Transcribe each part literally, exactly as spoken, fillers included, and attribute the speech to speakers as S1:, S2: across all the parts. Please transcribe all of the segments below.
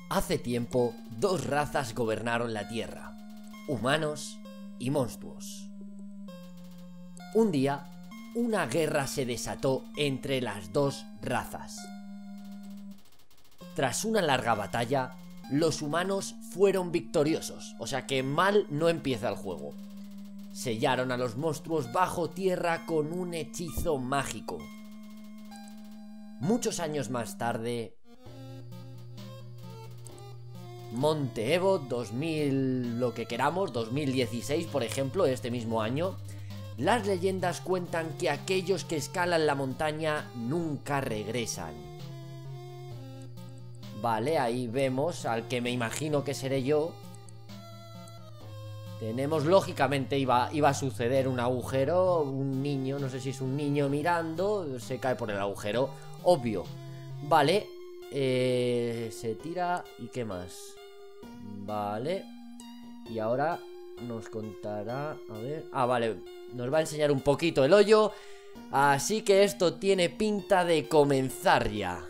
S1: Hace tiempo, dos razas gobernaron la Tierra, humanos y monstruos. Un día, una guerra se desató entre las dos razas. Tras una larga batalla, los humanos fueron victoriosos, o sea que mal no empieza el juego. Sellaron a los monstruos bajo tierra con un hechizo mágico. Muchos años más tarde, Monte Evo dos mil, lo que queramos, dos mil dieciséis por ejemplo, este mismo año, las leyendas cuentan que aquellos que escalan la montaña nunca regresan. Vale, ahí vemos al que me imagino que seré yo. Tenemos, lógicamente iba, iba a suceder un agujero, un niño, no sé si es un niño mirando, se cae por el agujero, obvio. Vale, eh, se tira y qué más. Vale, y ahora nos contará, a ver, ah vale, nos va a enseñar un poquito el hoyo. Así que esto tiene pinta de comenzar ya.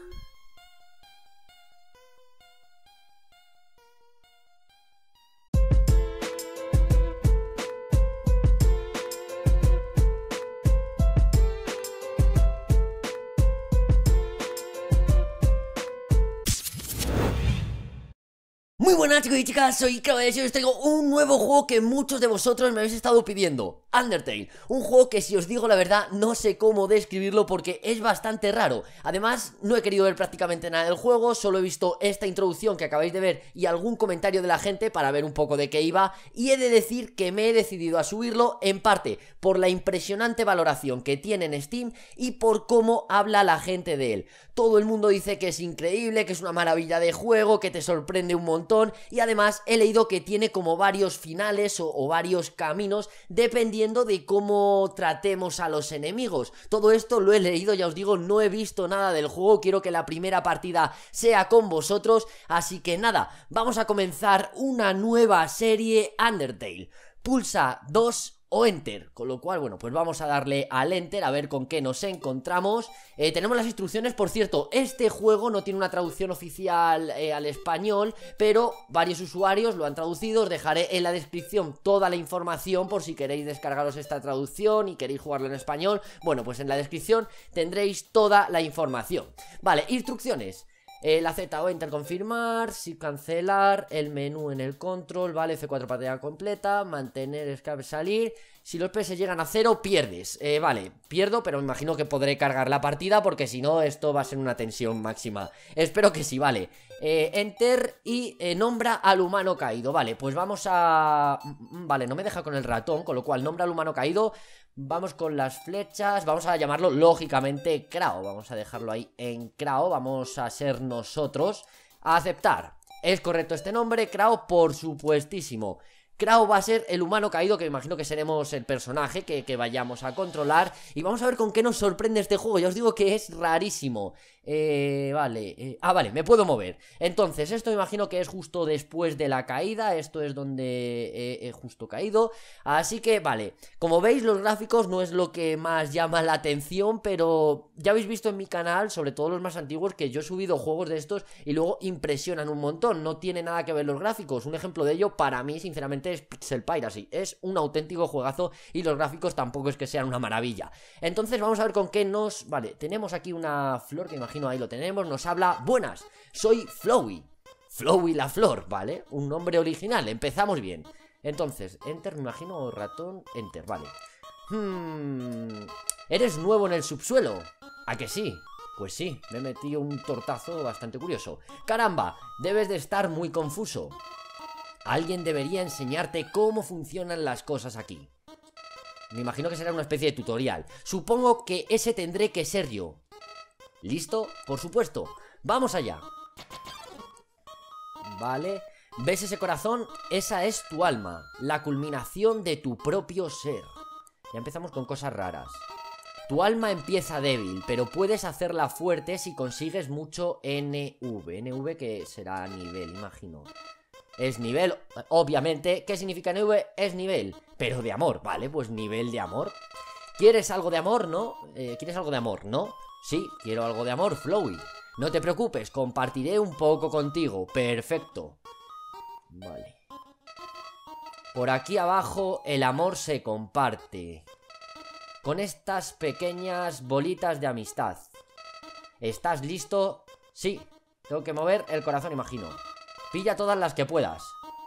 S1: Muy buenas chicos y chicas, soy Caballero y os traigo un nuevo juego que muchos de vosotros me habéis estado pidiendo, Undertale. Un juego que, si os digo la verdad, no sé cómo describirlo porque es bastante raro. Además, no he querido ver prácticamente nada del juego, solo he visto esta introducción que acabáis de ver y algún comentario de la gente para ver un poco de qué iba. Y he de decir que me he decidido a subirlo en parte por la impresionante valoración que tiene en Steam y por cómo habla la gente de él. Todo el mundo dice que es increíble, que es una maravilla de juego, que te sorprende un montón. Y además he leído que tiene como varios finales o, o varios caminos dependiendo de cómo tratemos a los enemigos. Todo esto lo he leído, ya os digo, no he visto nada del juego, quiero que la primera partida sea con vosotros, así que nada, vamos a comenzar una nueva serie Undertale. Pulsa dos o Enter, con lo cual, bueno, pues vamos a darle al Enter a ver con qué nos encontramos. eh, Tenemos las instrucciones, por cierto, este juego no tiene una traducción oficial eh, al español, pero varios usuarios lo han traducido. Os dejaré en la descripción toda la información por si queréis descargaros esta traducción y queréis jugarlo en español. Bueno, pues en la descripción tendréis toda la información. Vale, instrucciones. Eh, la Z o Enter confirmar, si cancelar, el menú en el control, vale, F cuatro pantalla completa, mantener, escape, salir. Si los P S llegan a cero, pierdes. eh, Vale, pierdo, pero me imagino que podré cargar la partida porque si no esto va a ser una tensión máxima. Espero que sí, vale. eh, Enter y eh, nombra al humano caído. Vale, pues vamos a... Vale, no me deja con el ratón, con lo cual nombra al humano caído. Vamos con las flechas, vamos a llamarlo lógicamente Krao. Vamos a dejarlo ahí en Krao, vamos a ser nosotros. A aceptar. ¿Es correcto este nombre? Krao, por supuestísimo. Krao va a ser el humano caído, que me imagino que seremos el personaje que, que vayamos a controlar. Y vamos a ver con qué nos sorprende este juego. Ya os digo que es rarísimo. Eh, vale, eh, ah vale, me puedo mover. Entonces esto me imagino que es justo después de la caída. Esto es donde he, he justo caído. Así que vale, como veis los gráficos no es lo que más llama la atención, pero ya habéis visto en mi canal, sobre todo los más antiguos, que yo he subido juegos de estos y luego impresionan un montón. No tiene nada que ver los gráficos. Un ejemplo de ello para mí sinceramente es Pixel Piracy. Es un auténtico juegazo y los gráficos tampoco es que sean una maravilla. Entonces vamos a ver con qué nos... Vale, tenemos aquí una flor que imagino ahí lo tenemos, nos habla, buenas, soy Flowey, Flowey la flor, ¿vale? Un nombre original, empezamos bien. Entonces, Enter, me imagino, ratón, Enter, vale. Hmm, ¿eres nuevo en el subsuelo? ¿A que sí? Pues sí, me he metido un tortazo bastante curioso. Caramba, debes de estar muy confuso. Alguien debería enseñarte cómo funcionan las cosas aquí. Me imagino que será una especie de tutorial. Supongo que ese tendré que ser yo. ¿Listo? Por supuesto. Vamos allá. Vale. ¿Ves ese corazón? Esa es tu alma. La culminación de tu propio ser. Ya empezamos con cosas raras. Tu alma empieza débil, pero puedes hacerla fuerte si consigues mucho N V. N V que será nivel, imagino. Es nivel, obviamente. ¿Qué significa N V? Es nivel. Pero de amor, vale, pues nivel de amor. ¿Quieres algo de amor, no? Eh, ¿Quieres algo de amor, no? Sí, quiero algo de amor, Flowey. No te preocupes, compartiré un poco contigo. Perfecto. Vale. Por aquí abajo el amor se comparte con estas pequeñas bolitas de amistad. ¿Estás listo? Sí. Tengo que mover el corazón, imagino. Pilla todas las que puedas.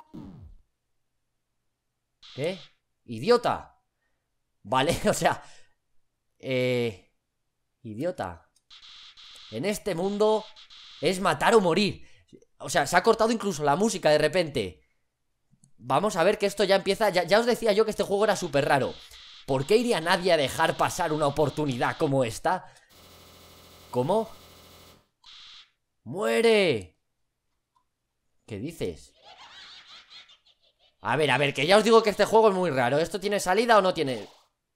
S1: ¿Qué? ¡Idiota! Vale, o sea... Eh... Idiota. En este mundo es matar o morir. O sea, se ha cortado incluso la música de repente. Vamos a ver que esto ya empieza... Ya, ya os decía yo que este juego era súper raro. ¿Por qué iría nadie a dejar pasar una oportunidad como esta? ¿Cómo? ¡Muere! ¿Qué dices? A ver, a ver, que ya os digo que este juego es muy raro. ¿Esto tiene salida o no tiene...?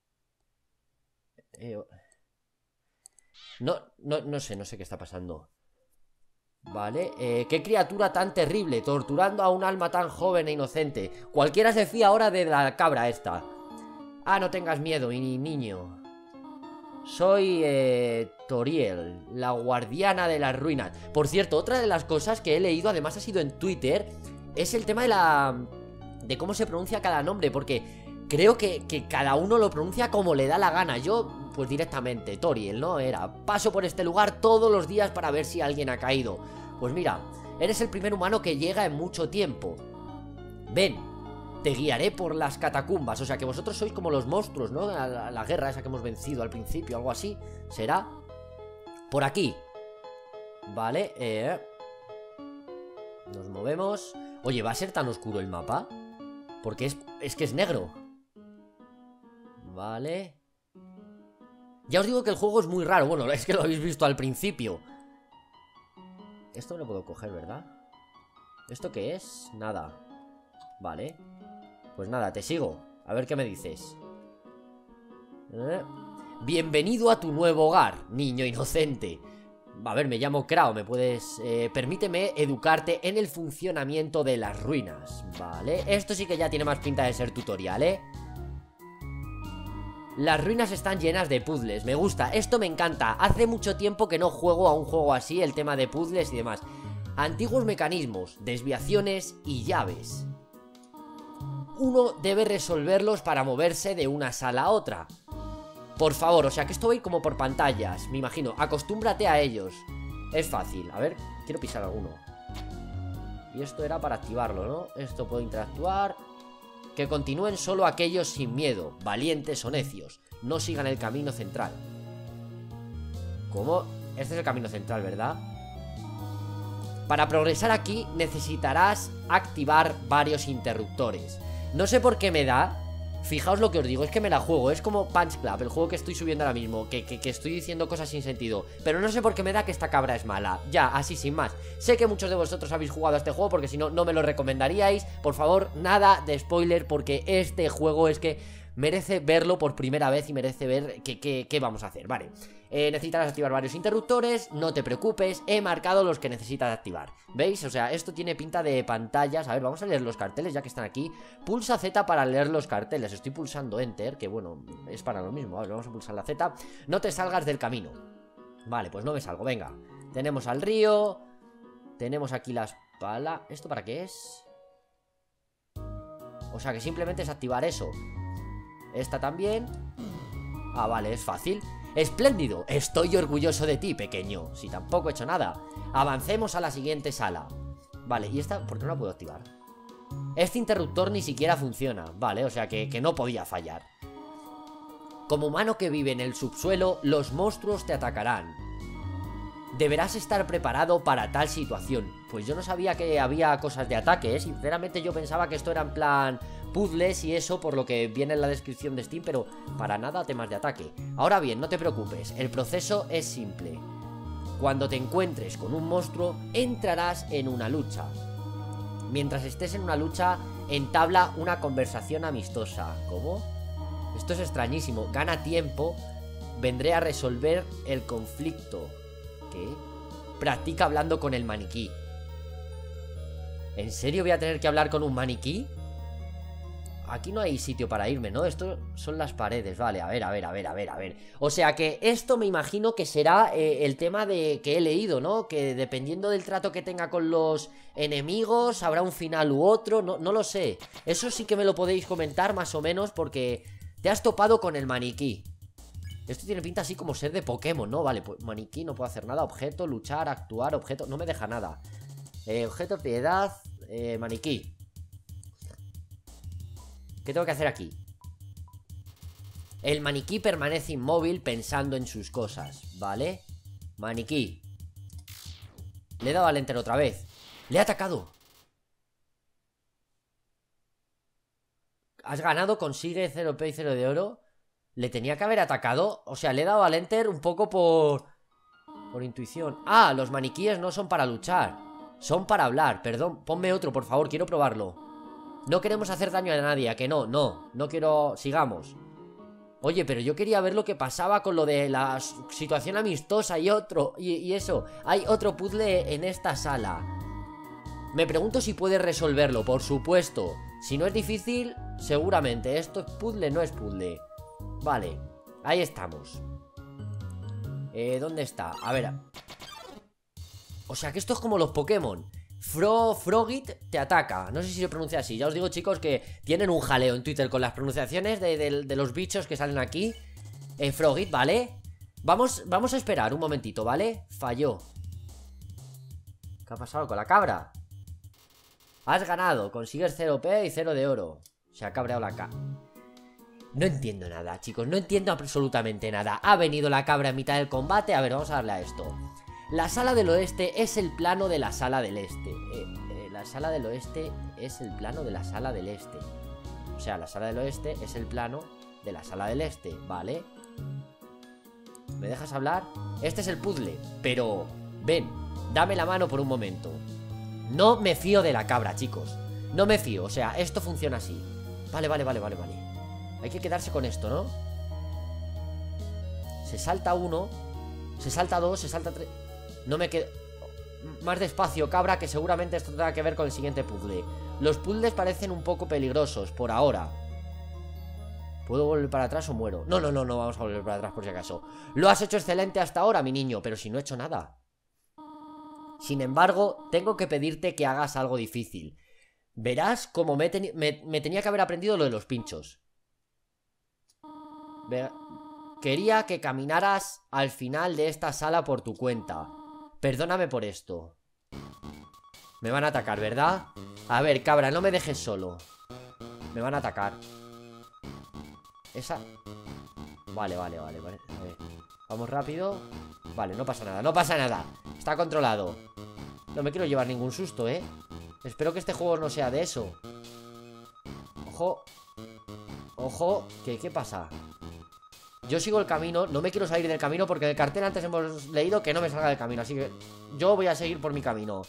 S1: Eh... No, no, no sé, no sé qué está pasando. Vale, eh, qué criatura tan terrible, torturando a un alma tan joven e inocente. Cualquiera se fía ahora de la cabra esta. Ah, no tengas miedo, mi niño. Soy, eh, Toriel, la guardiana de las ruinas. Por cierto, otra de las cosas que he leído, además ha sido en Twitter, es el tema de la... de cómo se pronuncia cada nombre, porque creo que, que cada uno lo pronuncia como le da la gana. Yo... pues directamente, Toriel, ¿no? Era, paso por este lugar todos los días para ver si alguien ha caído. Pues mira, eres el primer humano que llega en mucho tiempo. Ven, te guiaré por las catacumbas. O sea que vosotros sois como los monstruos, ¿no? La, la guerra esa que hemos vencido al principio, algo así. ¿Será? Por aquí. Vale, eh... nos movemos. Oye, ¿va a ser tan oscuro el mapa? Porque es, es que es negro. Vale... Ya os digo que el juego es muy raro. Bueno, es que lo habéis visto al principio. Esto no lo puedo coger, ¿verdad? ¿Esto qué es? Nada. Vale. Pues nada, te sigo. A ver qué me dices. ¿Eh? Bienvenido a tu nuevo hogar, niño inocente. A ver, me llamo Krao. ¿Me puedes...? Eh, permíteme educarte en el funcionamiento de las ruinas. Vale. Esto sí que ya tiene más pinta de ser tutorial, ¿eh? Las ruinas están llenas de puzzles, me gusta, esto me encanta. Hace mucho tiempo que no juego a un juego así, el tema de puzzles y demás. Antiguos mecanismos, desviaciones y llaves. Uno debe resolverlos para moverse de una sala a otra. Por favor, o sea que esto va a ir como por pantallas, me imagino. Acostúmbrate a ellos. Es fácil, a ver, quiero pisar alguno. Y esto era para activarlo, ¿no? Esto puedo interactuar... Que continúen solo aquellos sin miedo, valientes o necios. No sigan el camino central. ¿Cómo? Este es el camino central, ¿verdad? Para progresar aquí necesitarás activar varios interruptores. No sé por qué me da... Fijaos lo que os digo, es que me la juego. Es como Punch Club, el juego que estoy subiendo ahora mismo, que, que, que estoy diciendo cosas sin sentido. Pero no sé por qué me da que esta cabra es mala. Ya, así sin más. Sé que muchos de vosotros habéis jugado a este juego, porque si no, no me lo recomendaríais. Por favor, nada de spoiler, porque este juego es que merece verlo por primera vez y merece ver qué, qué, qué vamos a hacer. Vale, eh, necesitarás activar varios interruptores. No te preocupes, he marcado los que necesitas activar. ¿Veis? O sea, esto tiene pinta de pantallas. A ver, vamos a leer los carteles ya que están aquí. Pulsa Z para leer los carteles. Estoy pulsando Enter, que bueno, es para lo mismo. A ver, vamos a pulsar la Z. No te salgas del camino. Vale, pues no me salgo, venga. Tenemos al río. Tenemos aquí las palas. ¿Esto para qué es? O sea, que simplemente es activar eso. Esta también. Ah, vale, es fácil. ¡Espléndido! Estoy orgulloso de ti, pequeño. Si tampoco he hecho nada. Avancemos a la siguiente sala. Vale, ¿y esta? ¿Por qué no la puedo activar? Este interruptor ni siquiera funciona. Vale, o sea que, que no podía fallar. Como humano que vive en el subsuelo, los monstruos te atacarán. Deberás estar preparado para tal situación. Pues yo no sabía que había cosas de ataque, ¿eh? Sinceramente yo pensaba que esto era en plan puzzles y eso, por lo que viene en la descripción de Steam, pero para nada temas de ataque. Ahora bien, no te preocupes, el proceso es simple. Cuando te encuentres con un monstruo, entrarás en una lucha. Mientras estés en una lucha, entabla una conversación amistosa. ¿Cómo? Esto es extrañísimo. Gana tiempo. Vendré a resolver el conflicto. ¿Qué? Practica hablando con el maniquí. ¿En serio voy a tener que hablar con un maniquí? aquí no hay sitio para irme, ¿no? Esto son las paredes, vale, a ver, a ver, a ver, a ver, a ver. O sea que esto me imagino que será eh, el tema de que he leído, ¿no? Que dependiendo del trato que tenga con los enemigos, habrá un final u otro, no, no lo sé. Eso sí que me lo podéis comentar más o menos porque te has topado con el maniquí. Esto tiene pinta así como ser de Pokémon, ¿no? Vale, pues maniquí, no puedo hacer nada. Objeto, luchar, actuar, objeto, no me deja nada. eh, Objeto, piedad, eh, maniquí. ¿Qué tengo que hacer aquí? El maniquí permanece inmóvil pensando en sus cosas, ¿vale? Maniquí. Le he dado al enter otra vez. Le he atacado. Has ganado, consigue cero P y cero de oro. Le tenía que haber atacado. O sea, le he dado al enter un poco por... Por intuición. Ah, los maniquíes no son para luchar. Son para hablar, perdón. Ponme otro, por favor, quiero probarlo. No queremos hacer daño a nadie, ¿a que no? No, no quiero... Sigamos. Oye, pero yo quería ver lo que pasaba con lo de la situación amistosa y otro... Y, y eso, hay otro puzzle en esta sala. Me pregunto si puedes resolverlo, por supuesto. Si no es difícil, seguramente. Esto es puzzle, no es puzzle. Vale, ahí estamos. Eh, ¿dónde está? A ver. O sea que esto es como los Pokémon. Fro, Frogit te ataca. No sé si se pronuncia así. Ya os digo, chicos, que tienen un jaleo en Twitter con las pronunciaciones de, de, de los bichos que salen aquí. Eh, Frogit, ¿vale? Vamos, vamos a esperar un momentito, ¿vale? Falló. ¿Qué ha pasado con la cabra? Has ganado, consigues cero P y cero de oro. Se ha cabreado la cabra. No entiendo nada, chicos, no entiendo absolutamente nada. Ha venido la cabra en mitad del combate. A ver, vamos a darle a esto. La sala del oeste es el plano de la sala del este. eh, eh, La sala del oeste es el plano de la sala del este. O sea, la sala del oeste es el plano de la sala del este, ¿vale? ¿Me dejas hablar? Este es el puzzle, pero... Ven, dame la mano por un momento. No me fío de la cabra, chicos. No me fío, o sea, esto funciona así. Vale, vale, vale, vale, vale. Hay que quedarse con esto, ¿no? Se salta uno. Se salta dos, se salta tres. No me quedo... Más despacio, cabra, que seguramente esto tenga que ver con el siguiente puzzle. Los puzzles parecen un poco peligrosos, por ahora. ¿Puedo volver para atrás o muero? No, no, no, no, vamos a volver para atrás por si acaso. Lo has hecho excelente hasta ahora, mi niño, pero si no he hecho nada. Sin embargo, tengo que pedirte que hagas algo difícil. Verás como me, teni me, me tenía que haber aprendido lo de los pinchos. Ver... Quería que caminaras al final de esta sala por tu cuenta. Perdóname por esto. Me van a atacar, ¿verdad? A ver, cabra, no me dejes solo. Me van a atacar. Esa... Vale, vale, vale, vale. A ver. Vamos rápido. Vale, no pasa nada, no pasa nada. Está controlado. No me quiero llevar ningún susto, ¿eh? Espero que este juego no sea de eso. Ojo. Ojo. ¿Qué, qué pasa? Yo sigo el camino, no me quiero salir del camino porque en el cartel antes hemos leído que no me salga del camino. Así que yo voy a seguir por mi camino.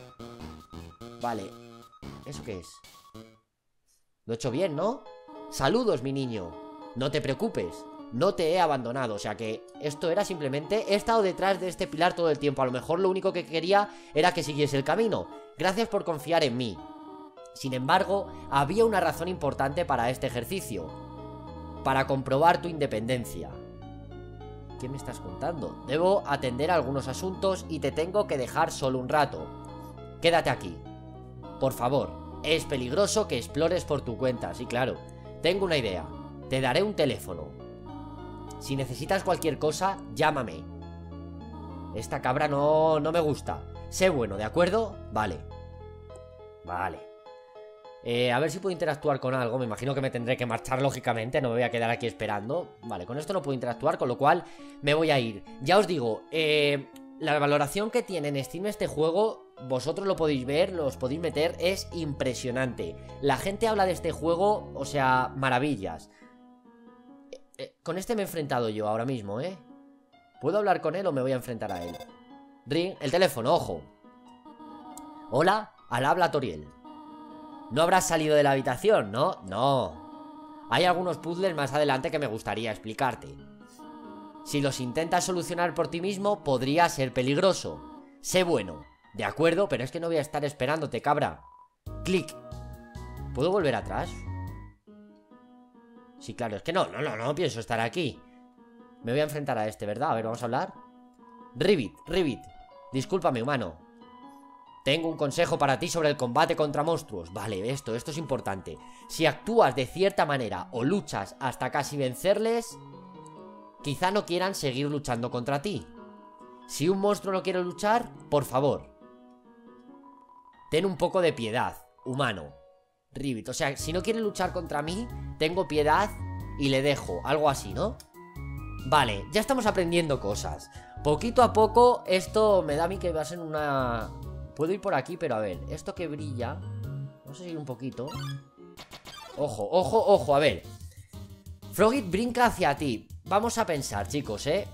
S1: Vale. ¿Eso qué es? Lo he hecho bien, ¿no? Saludos, mi niño. No te preocupes, no te he abandonado. O sea que esto era simplemente... He estado detrás de este pilar todo el tiempo. A lo mejor lo único que quería era que siguiese el camino. Gracias por confiar en mí. Sin embargo, había una razón importante para este ejercicio. Para comprobar tu independencia. ¿Qué me estás contando? Debo atender a algunos asuntos y te tengo que dejar solo un rato. Quédate aquí. Por favor, es peligroso que explores por tu cuenta. Sí, claro. Tengo una idea. Te daré un teléfono. Si necesitas cualquier cosa, llámame. Esta cabra no, no me gusta. Sé bueno, ¿de acuerdo? Vale. Vale. Eh, a ver si puedo interactuar con algo. Me imagino que me tendré que marchar, lógicamente. No me voy a quedar aquí esperando. Vale, con esto no puedo interactuar, con lo cual me voy a ir. Ya os digo, eh, la valoración que tiene en Steam este juego, vosotros lo podéis ver, los podéis meter, es impresionante. La gente habla de este juego, o sea, maravillas. eh, eh, Con este me he enfrentado yo ahora mismo, ¿eh? ¿Puedo hablar con él o me voy a enfrentar a él? Ring, el teléfono, ojo. Hola, al habla Toriel. No habrás salido de la habitación, ¿no? No. Hay algunos puzzles más adelante que me gustaría explicarte. Si los intentas solucionar por ti mismo, podría ser peligroso. Sé bueno. De acuerdo, pero es que no voy a estar esperándote, cabra. Clic. ¿Puedo volver atrás? Sí, claro, es que no, no, no, no pienso estar aquí. Me voy a enfrentar a este, ¿verdad? A ver, vamos a hablar. Ribbit, Ribbit, discúlpame, humano. Tengo un consejo para ti sobre el combate contra monstruos. Vale, esto, esto es importante. Si actúas de cierta manera o luchas hasta casi vencerles, quizá no quieran seguir luchando contra ti. Si un monstruo no quiere luchar, por favor, ten un poco de piedad, humano. Ribbit, o sea, si no quiere luchar contra mí, tengo piedad y le dejo, algo así, ¿no? Vale, ya estamos aprendiendo cosas. Poquito a poco, esto me da a mí que va a ser una... Puedo ir por aquí, pero a ver, esto que brilla, vamos a seguir un poquito. Ojo, ojo, ojo, a ver. Frogit brinca hacia ti. Vamos a pensar, chicos, ¿eh?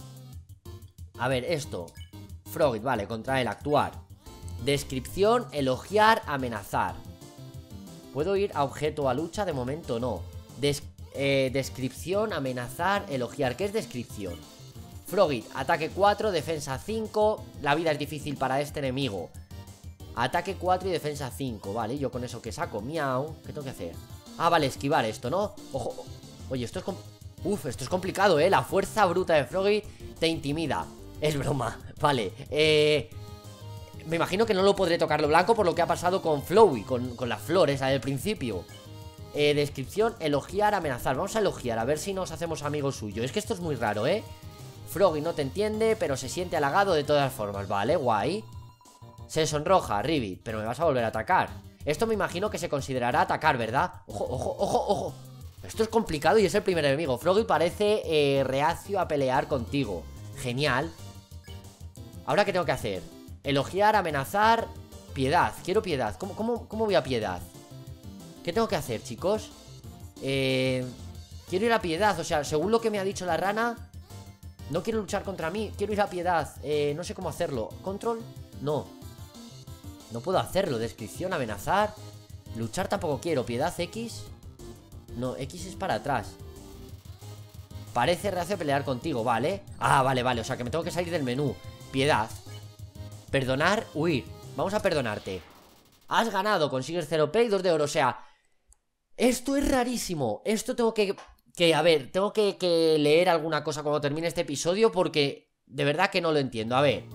S1: A ver, esto. Frogit, vale, contra él, actuar. Descripción, elogiar, amenazar. ¿Puedo ir a objeto o a lucha? De momento no. Des eh, descripción, amenazar, elogiar. ¿Qué es descripción? Frogit, ataque cuatro, defensa cinco. La vida es difícil para este enemigo. Ataque cuatro y defensa cinco. Vale, yo con eso que saco, miau. ¿Qué tengo que hacer? Ah, vale, esquivar esto, ¿no? Ojo, oye, esto es... Uf, esto es complicado, ¿eh? La fuerza bruta de Frogit te intimida. Es broma, vale. Eh... Me imagino que no lo podré tocar lo blanco por lo que ha pasado con Flowey, con, con las flores al principio. eh, Descripción, elogiar, amenazar. Vamos a elogiar, a ver si nos hacemos amigos suyos. Es que esto es muy raro, ¿eh? Froggy no te entiende, pero se siente halagado de todas formas. Vale, guay. Se sonroja, Ribbit, pero me vas a volver a atacar. Esto me imagino que se considerará atacar, ¿verdad? Ojo, ojo, ojo, ojo. Esto es complicado y es el primer enemigo. Froggy parece eh, reacio a pelear contigo. Genial. ¿Ahora qué tengo que hacer? Elogiar, amenazar, piedad. Quiero piedad. ¿Cómo, cómo, cómo voy a piedad? ¿Qué tengo que hacer, chicos? Eh, quiero ir a piedad. O sea, según lo que me ha dicho la rana, no quiero luchar contra mí. Quiero ir a piedad. Eh, no sé cómo hacerlo. ¿Control? No. No puedo hacerlo. Descripción, amenazar. Luchar tampoco quiero. Piedad, X. No, X es para atrás. Parece reacio a pelear contigo, ¿vale? Ah, vale, vale. O sea, que me tengo que salir del menú. Piedad. Perdonar, huir. Vamos a perdonarte. Has ganado, consigues cero P y dos de oro. O sea, esto es rarísimo. Esto tengo que... que a ver, tengo que, que leer alguna cosa cuando termine este episodio, porque de verdad que no lo entiendo. A ver,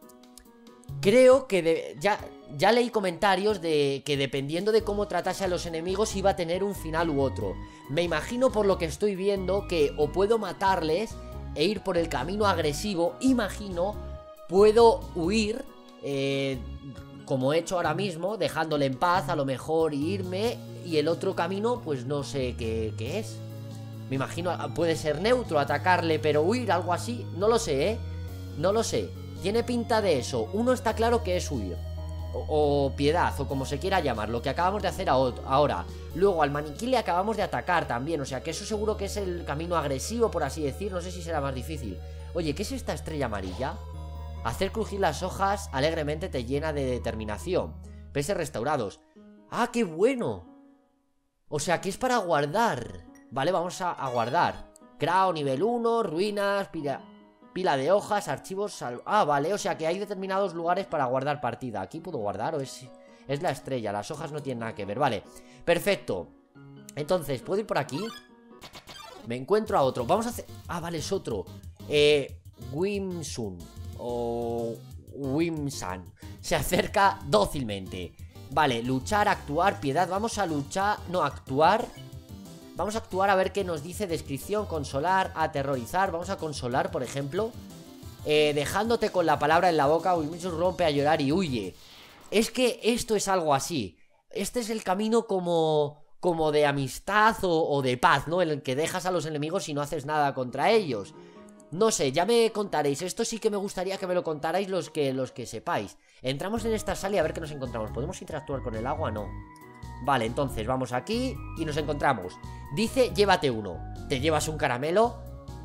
S1: creo que de, ya, ya leí comentarios de que dependiendo de cómo tratase a los enemigos iba a tener un final u otro. Me imagino por lo que estoy viendo que o puedo matarles e ir por el camino agresivo. Imagino, puedo huir, eh, como he hecho ahora mismo, dejándole en paz, a lo mejor irme. Y el otro camino, pues no sé qué, qué es. Me imagino, puede ser neutro, atacarle pero huir, algo así. No lo sé, ¿eh? No lo sé. Tiene pinta de eso. Uno está claro que es huir. O, o piedad, o como se quiera llamar. Lo que acabamos de hacer ahora. Luego al maniquí le acabamos de atacar también. O sea que eso seguro que es el camino agresivo, por así decir. No sé si será más difícil. Oye, ¿qué es esta estrella amarilla? Hacer crujir las hojas alegremente te llena de determinación. Peces restaurados. ¡Ah, qué bueno! O sea que es para guardar. Vale, vamos a, a guardar. Crao nivel uno, ruinas, pila, pila de hojas, archivos, sal... Ah, vale, o sea que hay determinados lugares para guardar partida. ¿Aquí puedo guardar o es, es la estrella? Las hojas no tienen nada que ver, vale. Perfecto. Entonces, ¿puedo ir por aquí? Me encuentro a otro. Vamos a hacer... Ah, vale, es otro. Eh... Wimsun o Wimsan se acerca dócilmente. Vale, luchar, actuar, piedad. Vamos a luchar, no, actuar. Vamos a actuar a ver qué nos dice. Descripción, consolar, aterrorizar. Vamos a consolar, por ejemplo, eh, dejándote con la palabra en la boca. Wimsun rompe a llorar y huye. Es que esto es algo así. Este es el camino como... como de amistad o, o de paz, ¿no? En el que dejas a los enemigos y no haces nada contra ellos. No sé, ya me contaréis. Esto sí que me gustaría que me lo contarais los que, los que sepáis. Entramos en esta sala y a ver qué nos encontramos. ¿Podemos interactuar con el agua? No. Vale, entonces vamos aquí y nos encontramos. Dice, llévate uno. ¿Te llevas un caramelo?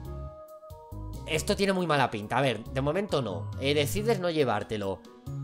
S1: Esto tiene muy mala pinta. A ver, de momento no. eh, Decides no llevártelo.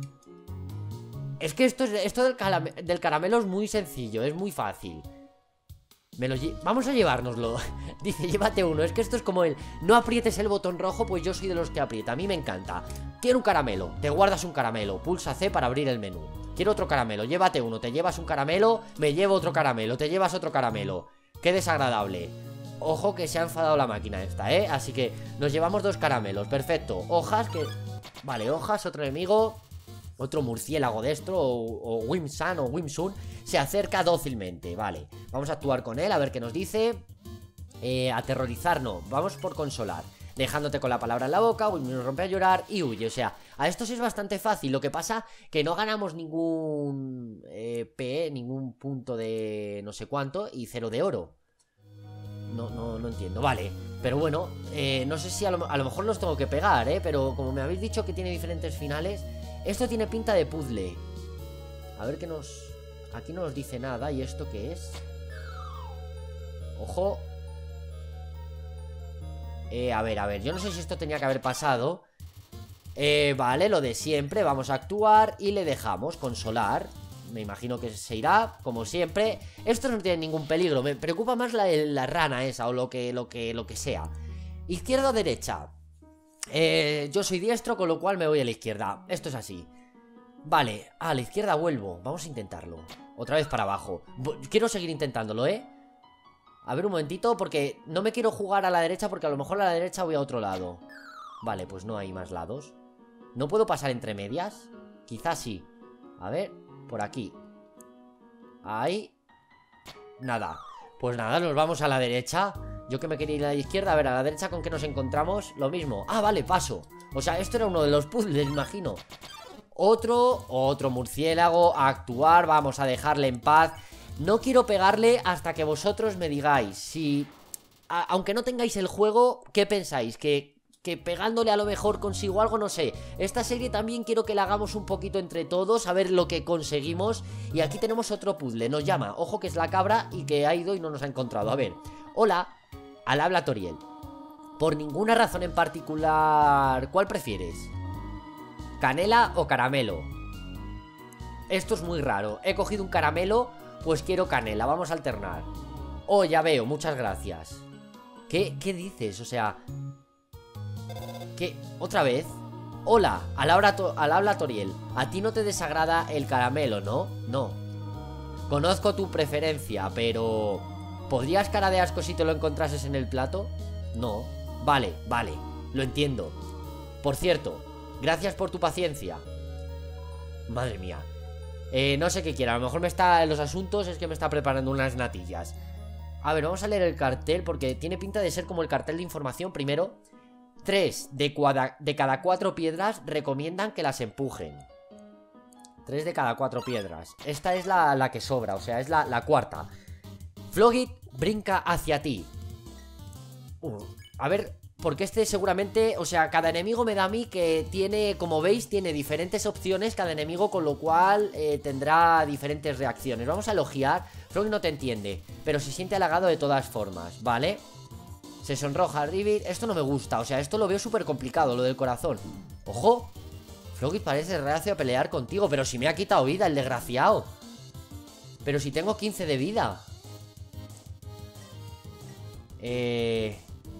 S1: Es que esto, es, esto del, del caramelo es muy sencillo. Es muy fácil. Me lo Vamos a llevárnoslo. Dice, llévate uno. Es que esto es como el no aprietes el botón rojo, pues yo soy de los que aprieta. A mí me encanta. Quiero un caramelo. Te guardas un caramelo. Pulsa C para abrir el menú. Quiero otro caramelo. Llévate uno. Te llevas un caramelo. Me llevo otro caramelo. Te llevas otro caramelo. Qué desagradable. Ojo que se ha enfadado la máquina esta, ¿eh? Así que nos llevamos dos caramelos, perfecto. Hojas que... Vale, hojas, otro enemigo. Otro murciélago destro o, o Wimsan o Wimsun se acerca dócilmente, vale. Vamos a actuar con él, a ver qué nos dice. eh, Aterrorizar no, vamos por consolar. Dejándote con la palabra en la boca, Wimsun rompe a llorar y huye. O sea, a estos es bastante fácil. Lo que pasa que no ganamos ningún eh, P, ningún punto de no sé cuánto y cero de oro. No, no, no entiendo, vale. Pero bueno, eh, no sé si a lo, a lo mejor los tengo que pegar, eh pero como me habéis dicho que tiene diferentes finales, esto tiene pinta de puzzle. A ver qué nos... Aquí no nos dice nada. ¿Y esto qué es? Ojo. Eh, a ver, a ver, yo no sé si esto tenía que haber pasado. Eh, vale, lo de siempre. Vamos a actuar y le dejamos consolar. Me imagino que se irá, como siempre. Esto no tiene ningún peligro. Me preocupa más la, la rana esa o lo que, lo que, lo que sea. Izquierda o derecha. Eh, yo soy diestro, con lo cual me voy a la izquierda. Esto es así. Vale, a la izquierda vuelvo. Vamos a intentarlo. Otra vez para abajo. Quiero seguir intentándolo, ¿eh? A ver un momentito, porque no me quiero jugar a la derecha, porque a lo mejor a la derecha voy a otro lado. Vale, pues no hay más lados. ¿No puedo pasar entre medias? Quizás sí. A ver, por aquí. Ahí. Nada. Pues nada, nos vamos a la derecha. Yo que me quería ir a la izquierda. A ver, a la derecha, ¿con qué nos encontramos? Lo mismo. Ah, vale, paso. O sea, esto era uno de los puzzles, imagino. Otro, otro murciélago. A actuar, vamos a dejarle en paz. No quiero pegarle hasta que vosotros me digáis si... A, aunque no tengáis el juego, ¿qué pensáis? ¿Que, que pegándole a lo mejor consigo algo? No sé. Esta serie también quiero que la hagamos un poquito entre todos, a ver lo que conseguimos. Y aquí tenemos otro puzzle. Nos llama, ojo que es la cabra y que ha ido y no nos ha encontrado. A ver, hola, al habla Toriel. Por ninguna razón en particular, ¿cuál prefieres? ¿Canela o caramelo? Esto es muy raro. He cogido un caramelo, pues quiero canela. Vamos a alternar. Oh, ya veo, muchas gracias. ¿Qué, qué dices? O sea... ¿Qué? ¿Otra vez? Hola, al habla, al habla Toriel. A ti no te desagrada el caramelo, ¿no? No. Conozco tu preferencia, pero... ¿podrías cara de asco si te lo encontrases en el plato? No. Vale, vale, lo entiendo. Por cierto, gracias por tu paciencia. Madre mía. Eh, no sé qué quiera, a lo mejor me está en los asuntos, es que me está preparando unas natillas. A ver, vamos a leer el cartel porque tiene pinta de ser como el cartel de información. Primero, tres de, de cada cuatro piedras recomiendan que las empujen. Tres de cada cuatro piedras. Esta es la, la que sobra, o sea, es la, la cuarta. Flogit brinca hacia ti. Uh, a ver... Porque este seguramente, o sea, cada enemigo me da a mí que tiene, como veis, tiene diferentes opciones cada enemigo, con lo cual eh, tendrá diferentes reacciones. Vamos a elogiar. Froggy no te entiende, pero se siente halagado de todas formas, ¿vale? Se sonroja Ribbit. Esto no me gusta, o sea, esto lo veo súper complicado, lo del corazón. ¡Ojo! Froggy parece reacio a pelear contigo, pero si me ha quitado vida el desgraciado. Pero si tengo quince de vida. Eh...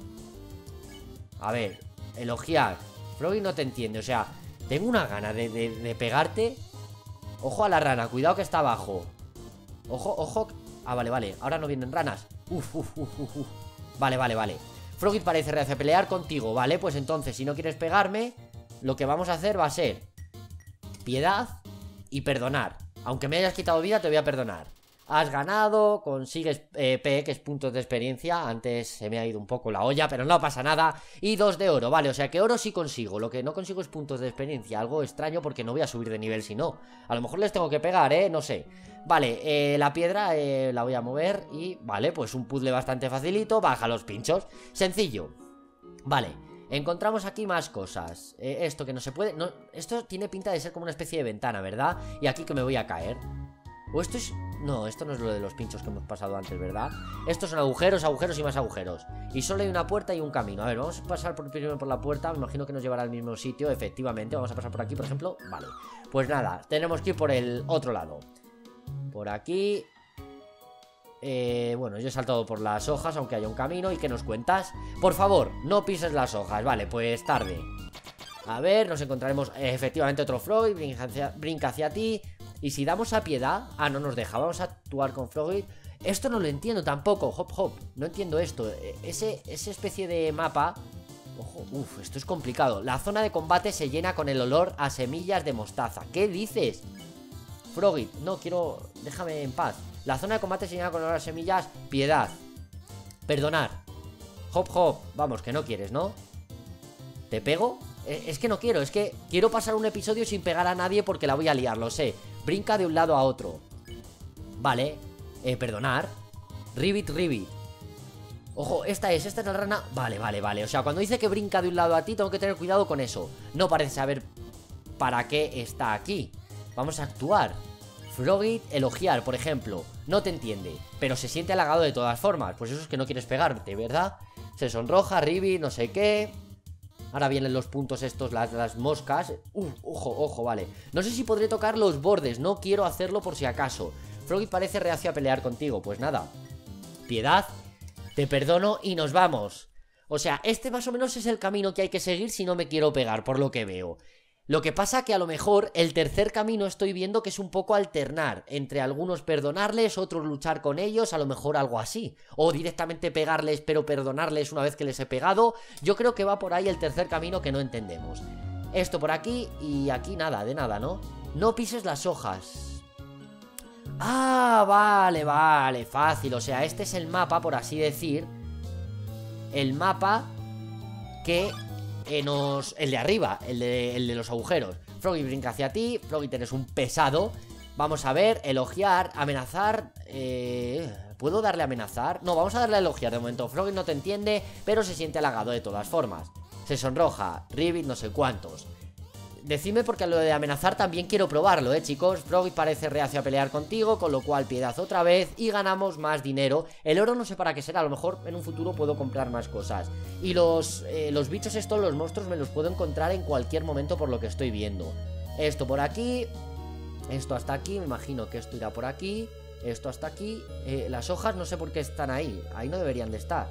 S1: A ver, elogiar. Froggy no te entiende, o sea, tengo una gana de, de, de pegarte. Ojo a la rana, cuidado que está abajo. Ojo, ojo. Ah, vale, vale, ahora no vienen ranas. Uf, uf, uf, uf, uf. Vale, vale, vale. Froggy parece reacio a pelear contigo, vale. Pues entonces, si no quieres pegarme, lo que vamos a hacer va a ser piedad y perdonar. Aunque me hayas quitado vida, te voy a perdonar. Has ganado, consigues eh, P, que es puntos de experiencia. Antes se me ha ido un poco la olla, pero no pasa nada. Y dos de oro, vale, o sea que oro sí consigo. Lo que no consigo es puntos de experiencia. Algo extraño porque no voy a subir de nivel si no. A lo mejor les tengo que pegar, eh, no sé. Vale, eh, la piedra eh, la voy a mover. Y vale, pues un puzzle bastante facilito. Baja los pinchos, sencillo. Vale, encontramos aquí más cosas. eh, Esto que no se puede no, esto tiene pinta de ser como una especie de ventana, ¿verdad? Y aquí que me voy a caer. O esto es... No, esto no es lo de los pinchos que hemos pasado antes, ¿verdad? Estos son agujeros, agujeros y más agujeros. Y solo hay una puerta y un camino. A ver, vamos a pasar por, primero por la puerta. Me imagino que nos llevará al mismo sitio, efectivamente. Vamos a pasar por aquí, por ejemplo. Vale, pues nada, tenemos que ir por el otro lado. Por aquí. eh, Bueno, yo he saltado por las hojas, aunque haya un camino. ¿Y qué nos cuentas? Por favor, no pises las hojas. Vale, pues tarde. A ver, nos encontraremos eh, efectivamente otro Froggy. Brinca hacia, brinca hacia ti. Y si damos a piedad... Ah, no nos deja, vamos a actuar con Froggy. Esto no lo entiendo tampoco, hop hop. No entiendo esto. Ese, esa especie de mapa... Ojo, uff, esto es complicado. La zona de combate se llena con el olor a semillas de mostaza. ¿Qué dices? Froggy, no, quiero... Déjame en paz. La zona de combate se llena con el olor a semillas. Piedad. Perdonar. Hop hop. Vamos, que no quieres, ¿no? ¿Te pego? Eh, es que no quiero, es que quiero pasar un episodio sin pegar a nadie porque la voy a liar, lo sé. Brinca de un lado a otro. Vale. Eh, perdonar. Ribbit, ribbit. Ojo, esta es, esta es la rana. Vale, vale, vale. O sea, cuando dice que brinca de un lado a ti, tengo que tener cuidado con eso. No parece saber para qué está aquí. Vamos a actuar. Froggy, elogiar, por ejemplo. No te entiende, pero se siente halagado de todas formas. Pues eso es que no quieres pegarte, ¿verdad? Se sonroja, Ribbit, no sé qué. Ahora vienen los puntos estos, las, las moscas. Uf, ojo, ojo, vale. No sé si podré tocar los bordes, no quiero hacerlo por si acaso. Froggy parece reacio a pelear contigo, pues nada. Piedad. Te perdono y nos vamos. O sea, este más o menos es el camino que hay que seguir si no me quiero pegar, por lo que veo. Lo que pasa que a lo mejor el tercer camino estoy viendo que es un poco alternar. Entre algunos perdonarles, otros luchar con ellos, a lo mejor algo así. O directamente pegarles pero perdonarles una vez que les he pegado. Yo creo que va por ahí el tercer camino que no entendemos. Esto por aquí y aquí nada, de nada, ¿no? No pises las hojas. Ah, vale, vale, fácil. O sea, este es el mapa, por así decir. El mapa que eh, nos... El de arriba, el de, el de los agujeros. Froggy brinca hacia ti. Froggy, eres un pesado. Vamos a ver, elogiar, amenazar. eh... ¿Puedo darle a amenazar? No, vamos a darle a elogiar de momento. Froggy no te entiende, pero se siente halagado de todas formas. Se sonroja, Ribbit no sé cuántos. Decidme porque a lo de amenazar también quiero probarlo, eh chicos. Froggy parece reacio a pelear contigo, con lo cual piedad otra vez y ganamos más dinero. El oro no sé para qué será, a lo mejor en un futuro puedo comprar más cosas. Y los, eh, los bichos estos, los monstruos, me los puedo encontrar en cualquier momento por lo que estoy viendo. Esto por aquí, esto hasta aquí, me imagino que esto irá por aquí. Esto hasta aquí, eh, las hojas no sé por qué están ahí, ahí no deberían de estar.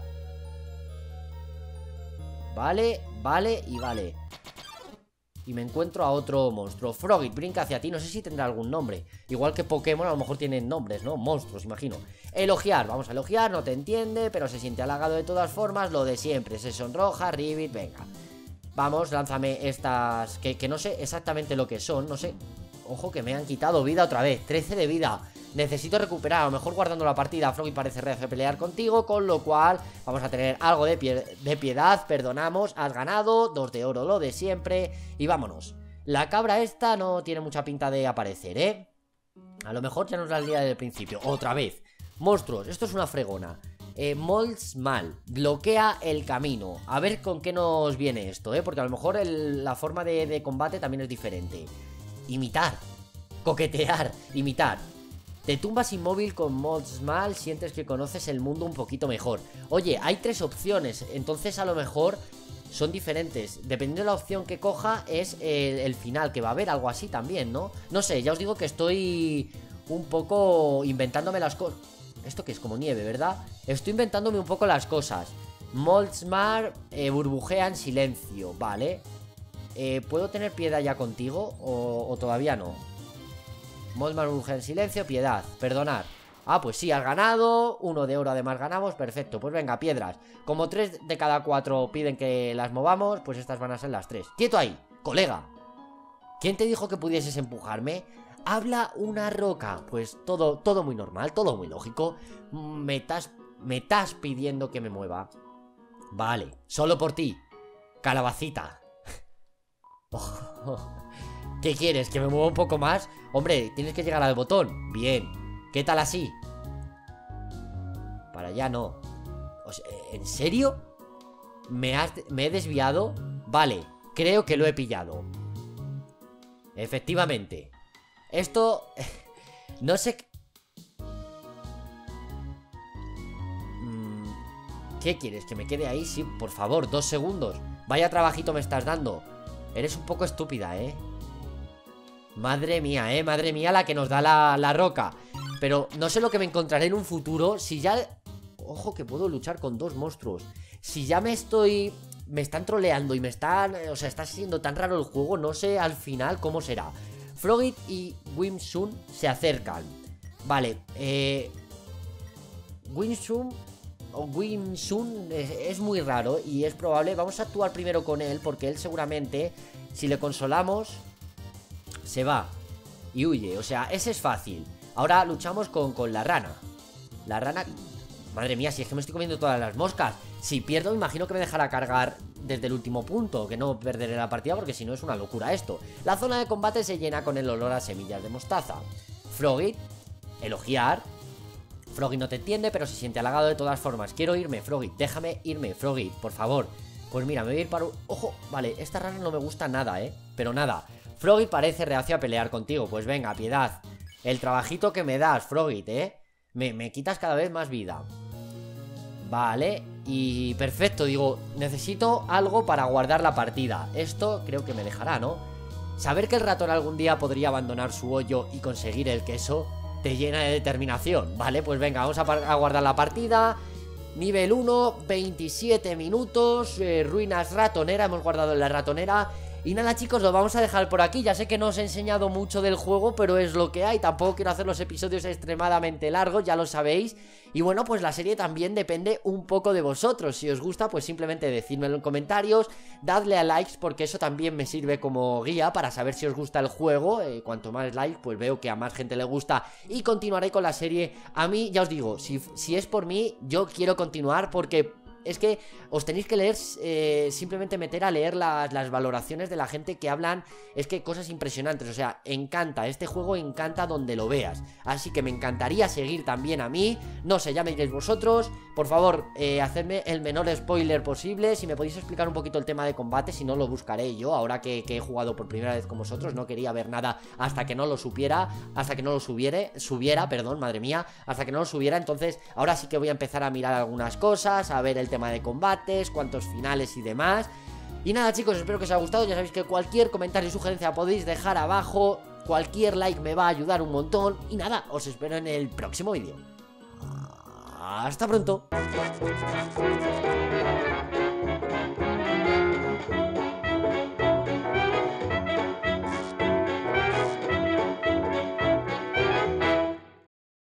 S1: Vale, vale y vale. Y me encuentro a otro monstruo. Froggy brinca hacia ti, no sé si tendrá algún nombre. Igual que Pokémon a lo mejor tienen nombres, ¿no? Monstruos, imagino. Elogiar, vamos a elogiar, no te entiende, pero se siente halagado de todas formas. Lo de siempre, se sonroja, Ribbit, venga. Vamos, lánzame estas, que, que no sé exactamente lo que son, no sé. Ojo que me han quitado vida otra vez, trece de vida. Necesito recuperar, a lo mejor guardando la partida. Froggy parece reacio a pelear contigo, con lo cual vamos a tener algo de, pie de piedad. Perdonamos, has ganado, dos de oro, lo de siempre. Y vámonos. La cabra esta no tiene mucha pinta de aparecer, ¿eh? A lo mejor ya nos la lía desde el principio. Otra vez. Monstruos, esto es una fregona. eh, Moldsmal, bloquea el camino. A ver con qué nos viene esto, ¿eh? Porque a lo mejor el, la forma de, de combate también es diferente. Imitar, coquetear, imitar. Te tumbas inmóvil con Moldsmal, sientes que conoces el mundo un poquito mejor. Oye, hay tres opciones, entonces a lo mejor son diferentes. Dependiendo de la opción que coja es el, el final, que va a haber algo así también, ¿no? No sé, ya os digo que estoy un poco inventándome las cosas. Esto que es como nieve, ¿verdad? Estoy inventándome un poco las cosas. Moldsmal eh, burbujea en silencio, vale. eh, ¿Puedo tener piedad ya contigo o, o todavía no? Moldsmal burbujea en silencio, piedad, perdonar. Ah, pues sí, has ganado. Uno de oro además ganamos, perfecto. Pues venga, piedras. Como tres de cada cuatro piden que las movamos, pues estas van a ser las tres. ¡Quieto ahí, colega! ¿Quién te dijo que pudieses empujarme? Habla una roca. Pues todo, todo muy normal, todo muy lógico. Me estás, me estás pidiendo que me mueva. Vale, solo por ti, calabacita. ¿Qué quieres? ¿Que me mueva un poco más? Hombre, tienes que llegar al botón. Bien. ¿Qué tal así? Para allá no. O sea, ¿en serio? ¿Me, has, ¿Me he desviado? Vale, creo que lo he pillado. Efectivamente. Esto... No sé... ¿Qué quieres? ¿Que me quede ahí? Sí, por favor, dos segundos. Vaya trabajito me estás dando. Eres un poco estúpida, ¿eh? Madre mía, eh, madre mía la que nos da la, la roca. Pero no sé lo que me encontraré en un futuro. Si ya... Ojo que puedo luchar con dos monstruos. Si ya me estoy... Me están troleando y me están... O sea, está siendo tan raro el juego. No sé al final cómo será. Froggy y Whimsun se acercan. Vale, eh... Winsum o Winsun es, es muy raro y es probable. Vamos a actuar primero con él porque él seguramente, si le consolamos, se va y huye. O sea, ese es fácil. Ahora luchamos con, con la rana. La rana... Madre mía, si es que me estoy comiendo todas las moscas. Si pierdo, me imagino que me dejará cargar desde el último punto, que no perderé la partida porque si no es una locura esto. La zona de combate se llena con el olor a semillas de mostaza. Froggy, elogiar. Froggy no te entiende, pero se siente halagado de todas formas. Quiero irme, Froggy, déjame irme, Froggy, por favor. Pues mira, me voy a ir para un... Ojo, vale, esta rana no me gusta nada, eh. Pero nada, Froggy parece reacio a pelear contigo. Pues venga, piedad. El trabajito que me das, Froggy, eh. Me, me quitas cada vez más vida. Vale, y perfecto, digo, necesito algo para guardar la partida. Esto creo que me dejará, ¿no? Saber que el ratón algún día podría abandonar su hoyo y conseguir el queso te llena de determinación. Vale, pues venga, vamos a, a guardar la partida. Nivel uno, veintisiete minutos, eh, ruinas ratonera, hemos guardado en la ratonera. Y nada, chicos, lo vamos a dejar por aquí. Ya sé que no os he enseñado mucho del juego, pero es lo que hay. Tampoco quiero hacer los episodios extremadamente largos, ya lo sabéis. Y bueno, pues la serie también depende un poco de vosotros. Si os gusta, pues simplemente decídmelo en comentarios. Dadle a likes porque eso también me sirve como guía para saber si os gusta el juego. eh, Cuanto más likes, pues veo que a más gente le gusta. Y continuaré con la serie. A mí, ya os digo, si, si es por mí, yo quiero continuar porque... es que os tenéis que leer, eh, simplemente meter a leer las, las valoraciones de la gente que hablan. Es que cosas impresionantes, o sea, encanta, este juego encanta donde lo veas. Así que me encantaría seguir también a mí. No sé, ya me diréis vosotros. Por favor, eh, hacedme el menor spoiler posible. Si me podéis explicar un poquito el tema de combate, si no lo buscaré yo. Ahora que, que he jugado por primera vez con vosotros, no quería ver nada hasta que no lo supiera. Hasta que no lo subiere, subiera, perdón, madre mía. Hasta que no lo subiera, entonces ahora sí que voy a empezar a mirar algunas cosas, a ver el tema de combates, cuántos finales y demás. Y nada, chicos, espero que os haya gustado. Ya sabéis que cualquier comentario y sugerencia podéis dejar abajo. Cualquier like me va a ayudar un montón. Y nada, os espero en el próximo vídeo. Hasta pronto.